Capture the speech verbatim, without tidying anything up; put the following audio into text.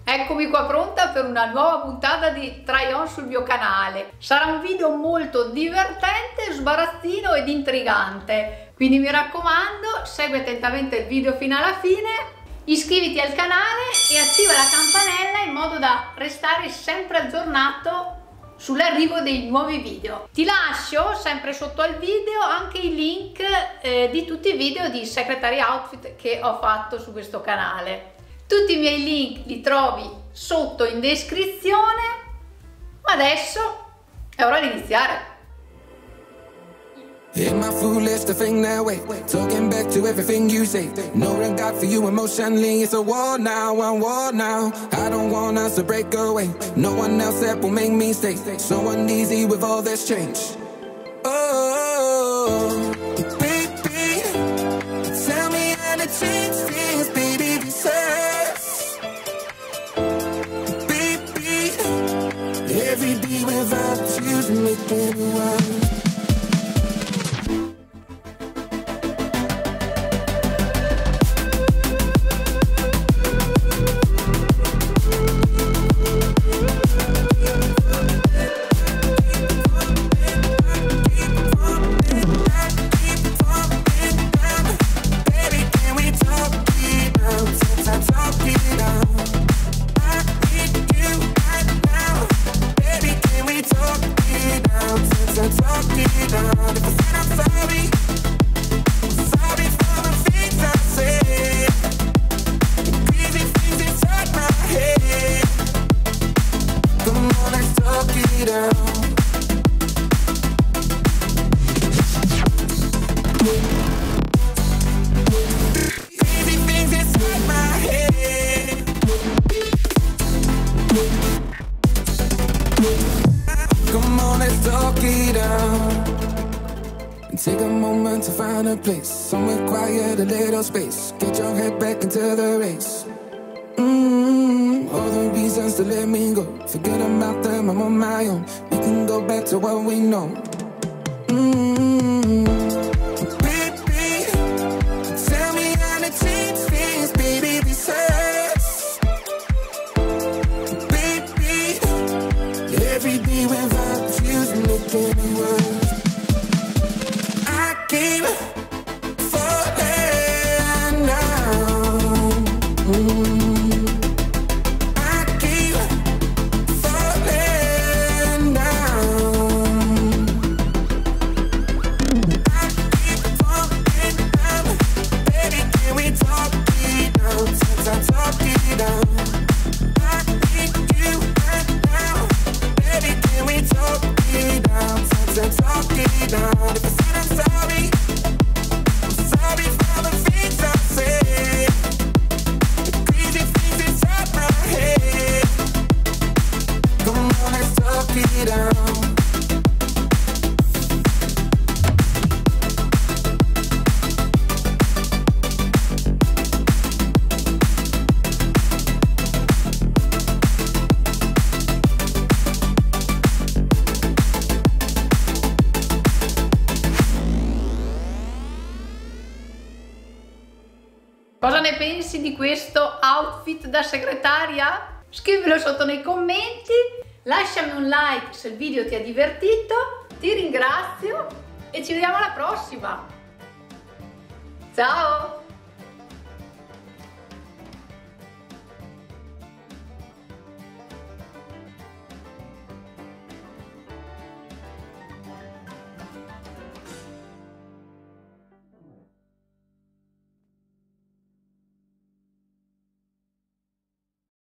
Eccomi qua pronta per una nuova puntata di Try On sul mio canale. Sarà un video molto divertente, sbarazzino ed intrigante, quindi mi raccomando, segui attentamente il video fino alla fine, iscriviti al canale e attiva la campanella in modo da restare sempre aggiornato sull'arrivo dei nuovi video. Ti lascio sempre sotto al video anche i link eh, di tutti i video di Secretary Outfit che ho fatto su questo canale. Tutti i miei link li trovi sotto in descrizione, ma adesso è ora di iniziare. Am I foolish to think that way? Talking back to everything you say. No regard for you emotionally. It's a war now, one war now. I don't want us to break away. No one else that will make me stay. So uneasy with all this change. Oh, baby, tell me how to change things, baby, because baby, every day without you's making me wild. Take a moment to find a place, somewhere quiet, a little space. Get your head back into the race. Mm-hmm. All the reasons to let me go, forget about them, I'm on my own. We can go back to what we know. Mm-hmm. Baby, tell me how to change things, baby, because baby, every day without you's making me worse. Keep falling down. Mm. I keep falling down. I keep falling down. Baby, can we talk it out? Since I talk it out, I need you right now. Baby, can we talk it out? Since I talk it out. If I said I'm sorry, I'm sorry for the things I said, the crazy things inside my head. Come on, let's talk it out. Cosa ne pensi di questo outfit da segretaria? Scrivilo sotto nei commenti, lasciami un like se il video ti ha divertito, ti ringrazio e ci vediamo alla prossima! Ciao!